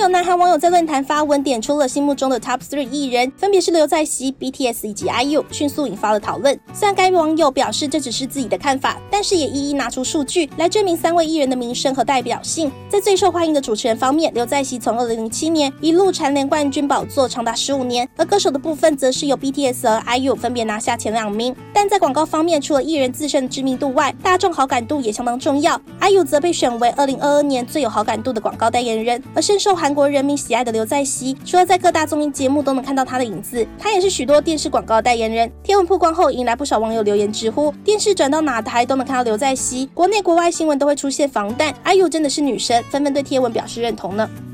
有南韩网友在论坛发文点出了心目中的 Top 3 艺人，分别是刘在熙、BTS 以及 IU， 迅速引发了讨论。虽然该网友表示这只是自己的看法，但是也一一拿出数据来证明3位艺人的名声和代表性。在最受欢迎的主持人方面，刘在熙从2007年一路蝉联冠军宝座长达15年，而歌手的部分则是由 BTS 和 IU 分别拿下前2名。但在广告方面，除了艺人自身的知名度外，大众好感度也相当重要。IU 则被选为2022年最有好感度的广告代言人，而深受韩国人民喜爱的刘在熙，除了在各大综艺节目都能看到他的影子，他也是许多电视广告代言人。贴文曝光后，引来不少网友留言直呼，电视转到哪台都能看到刘在熙，国内国外新闻都会出现防弹，IU真的是女神，纷纷对贴文表示认同呢。